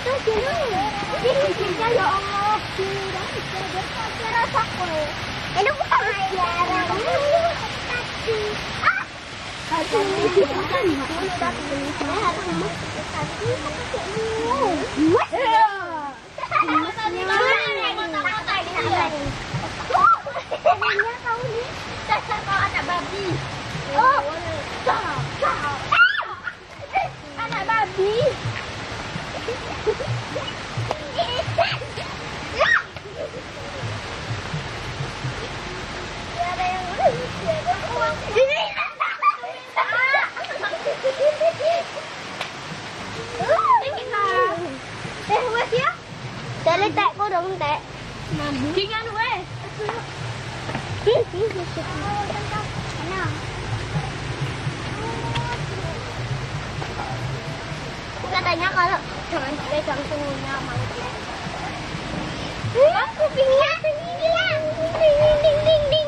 tuh sini. Ini ya Allah. Kira sakwe. Ini bukan ajaran. Anak babi. Oh, anak babi. Ada yang wes ya. Tele tek ko dong tek. Mambingan wes. Katanya kalau jangan pegang punggungnya mau dia. Kupingnya tinggi lah. Ding ding ding ding.